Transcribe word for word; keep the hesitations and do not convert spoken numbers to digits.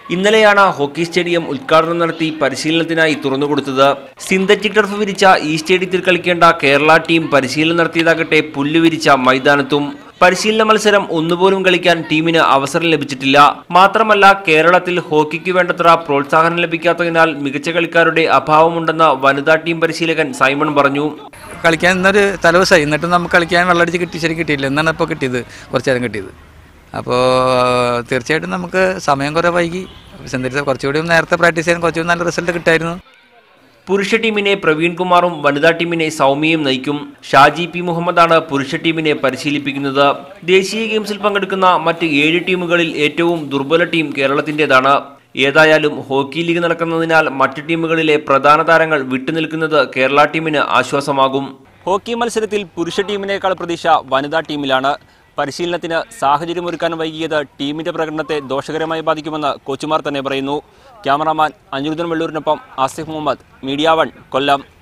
ഇന്നലെയാണ് hockey stadium ഉദ്ഘാടനം നടത്തി പരിശീലനത്തിനായി തുറന്നുകൊടുത്തത്. സിന്തറ്റിക് ടർഫ് വിരിച്ച ഈ സ്റ്റേഡിയത്തിൽ കളിക്കേണ്ട കേരള ടീം പരിശീലനം നടത്തിയതാകട്ടെ പുല്ല് വിരിച്ച മൈതാനത്തും. പരിശീലന മത്സരം ഒന്നുപോലും കളിക്കാൻ ടീമിന് അവസരം ലഭിച്ചിട്ടില്ല. മാത്രമല്ല, കേരളത്തിൽ ഹോക്കിക്ക് വേണ്ടത്ര പ്രോത്സാഹനം ലഭിക്കാത്തതിനാൽ മികച്ച കളിക്കാരുടെ അഭാവമുണ്ടെന്ന് വനിതാ ടീം പരിശീലകൻ സൈമൺ പറഞ്ഞു. കളിക്കാൻ ഇന്നൊരു തലവസായി, എന്നിട്ടും നമുക്ക് കളിക്കാൻ വെള്ളടിച്ച് കിട്ടി ശരി കിട്ടിയില്ല. എന്നാണ് ഇപ്പോൾ കിട്ടിയത്, കുറച്ചു നേരം കിട്ടിയത്. അപ്പോൾ തീർച്ചയായിട്ടും നമുക്ക് സമയം കുറേ വൈകി. സെന്തിരിച്ച കുറച്ചുകൂടി നേരത്തെ പ്രാക്ടീസ് ചെയ്യാൻ കുറച്ചുകൂടി നല്ല റിസൾട്ട് കിട്ടായിരുന്നു. പുരുഷ ടീമിനെ പ്രവീൺ കുമാറും വനിതാ ടീമിനെ സൗമ്യയും നയിക്കും. ഷാജി പി മുഹമ്മദാണ് പുരുഷ ടീമിനെ പരിശീലിപ്പിക്കുന്നത്. ദേശീയ ഗെയിംസിൽ പങ്കെടുക്കുന്ന മറ്റ് ഏഴ് ടീമുകളിൽ ഏറ്റവും ദുർബല ടീം കേരളത്തിൻ്റെതാണ്. ഏതായാലും ഹോക്കി ലീഗ് നടക്കുന്നതിനാൽ മറ്റ് ടീമുകളിലെ പ്രധാന താരങ്ങൾ വിട്ടുനിൽക്കുന്നത് കേരള ടീമിന് ആശ്വാസമാകും. ഹോക്കി മത്സരത്തിൽ പുരുഷ ടീമിനേക്കാൾ പ്രതീക്ഷ വനിതാ ടീമിലാണ്. പരിശീലനത്തിന് സാഹചര്യമൊരുക്കാൻ വൈകിയത് ടീമിന്റെ പ്രകടനത്തെ ദോഷകരമായി ബാധിക്കുമെന്ന് കോച്ചുമാർ തന്നെ പറയുന്നു. ക്യാമറാമാൻ അനിരുദ്ധൻ വെള്ളൂരിനൊപ്പം ആസിഫ് മുഹമ്മദ്, മീഡിയ വൺ, കൊല്ലം.